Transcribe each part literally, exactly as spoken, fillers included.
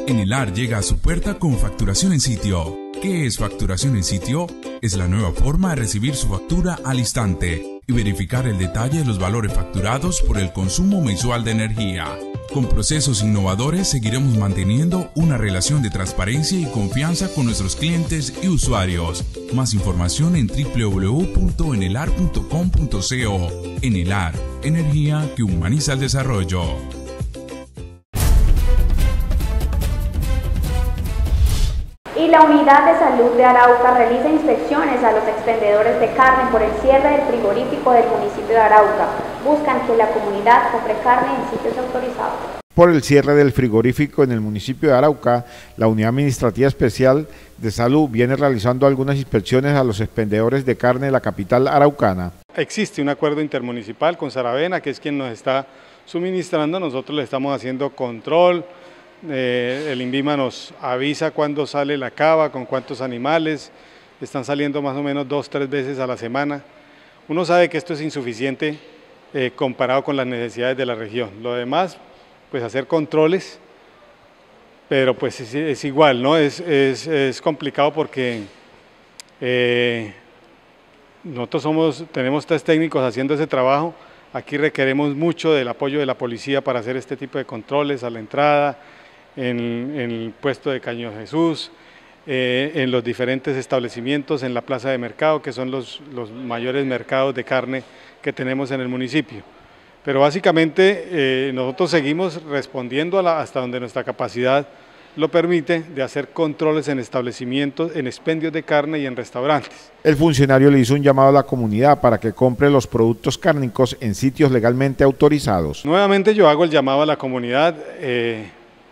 Enelar llega a su puerta con facturación en sitio. ¿Qué es facturación en sitio? Es la nueva forma de recibir su factura al instante y verificar el detalle de los valores facturados por el consumo mensual de energía. Con procesos innovadores seguiremos manteniendo una relación de transparencia y confianza con nuestros clientes y usuarios. Más información en doble u doble u doble u punto enelar punto com punto co. Enelar, energía que humaniza el desarrollo. Y la Unidad de Salud de Arauca realiza inspecciones a los expendedores de carne por el cierre del frigorífico del municipio de Arauca. Buscan que la comunidad compre carne en sitios autorizados. Por el cierre del frigorífico en el municipio de Arauca, la Unidad Administrativa Especial de Salud viene realizando algunas inspecciones a los expendedores de carne de la capital araucana. Existe un acuerdo intermunicipal con Saravena, que es quien nos está suministrando. Nosotros le estamos haciendo control. Eh, el INVIMA nos avisa cuándo sale la cava, con cuántos animales, están saliendo más o menos dos, tres veces a la semana. Uno sabe que esto es insuficiente eh, comparado con las necesidades de la región. Lo demás, pues hacer controles, pero pues es, es igual, ¿no? Es, es, es complicado porque eh, nosotros somos, tenemos tres técnicos haciendo ese trabajo. Aquí requeremos mucho del apoyo de la policía para hacer este tipo de controles a la entrada, en, en el puesto de Caño Jesús, eh, en los diferentes establecimientos, en la plaza de mercado, que son los, los mayores mercados de carne que tenemos en el municipio. Pero básicamente eh, nosotros seguimos respondiendo a la, hasta donde nuestra capacidad lo permite, de hacer controles en establecimientos, en expendios de carne y en restaurantes. El funcionario le hizo un llamado a la comunidad para que compre los productos cárnicos en sitios legalmente autorizados. Nuevamente yo hago el llamado a la comunidad eh,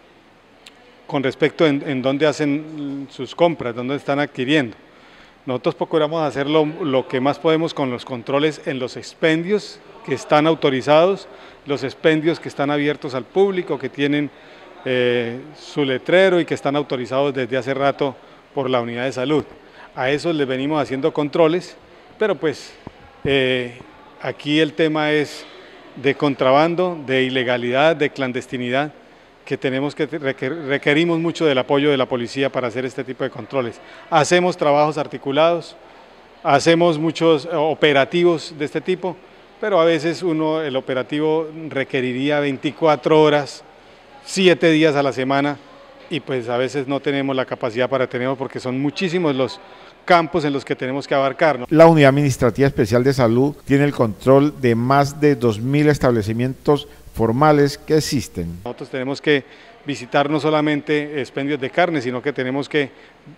con respecto en, en dónde hacen sus compras, dónde están adquiriendo. Nosotros procuramos hacer lo, lo que más podemos con los controles en los expendios que están autorizados, los expendios que están abiertos al público, que tienen Eh, su letrero y que están autorizados desde hace rato por la unidad de salud. A esos les venimos haciendo controles, pero pues eh, aquí el tema es de contrabando, de ilegalidad, de clandestinidad, que tenemos que requer, requerimos mucho del apoyo de la policía para hacer este tipo de controles. Hacemos trabajos articulados, hacemos muchos operativos de este tipo, pero a veces uno, el operativo requeriría veinticuatro horas, siete días a la semana, y pues a veces no tenemos la capacidad para tenerlo porque son muchísimos los campos en los que tenemos que abarcar, ¿no? La Unidad Administrativa Especial de Salud tiene el control de más de dos mil establecimientos formales que existen. Nosotros tenemos que visitar no solamente expendios de carne, sino que tenemos que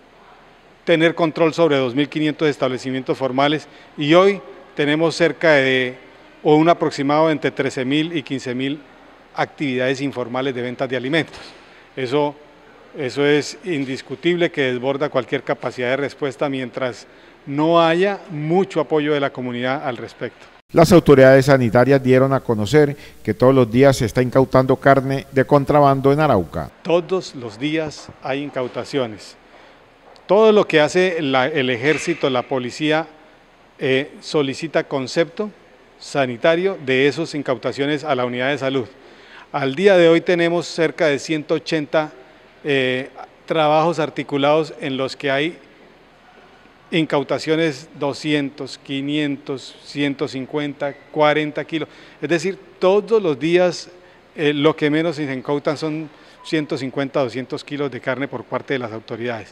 tener control sobre dos mil quinientos establecimientos formales, y hoy tenemos cerca de, o un aproximado entre trece mil y quince mil actividades informales de ventas de alimentos. Eso, eso es indiscutible, que desborda cualquier capacidad de respuesta mientras no haya mucho apoyo de la comunidad al respecto. Las autoridades sanitarias dieron a conocer que todos los días se está incautando carne de contrabando en Arauca. Todos los días hay incautaciones. Todo lo que hace la, el ejército, la policía, eh, solicita concepto sanitario de esas incautaciones a la unidad de salud. Al día de hoy tenemos cerca de ciento ochenta eh, trabajos articulados en los que hay incautaciones doscientos, quinientos, ciento cincuenta, cuarenta kilos. Es decir, todos los días eh, lo que menos se incautan son ciento cincuenta, doscientos kilos de carne por parte de las autoridades.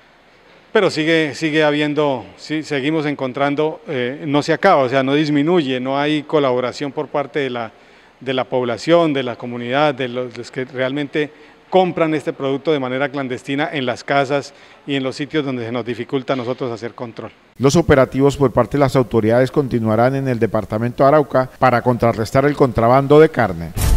Pero sigue, sigue habiendo, sí, seguimos encontrando, eh, no se acaba, o sea, no disminuye, no hay colaboración por parte de la de la población, de la comunidad, de los, los que realmente compran este producto de manera clandestina en las casas y en los sitios donde se nos dificulta a nosotros hacer control. Los operativos por parte de las autoridades continuarán en el departamento de Arauca para contrarrestar el contrabando de carne.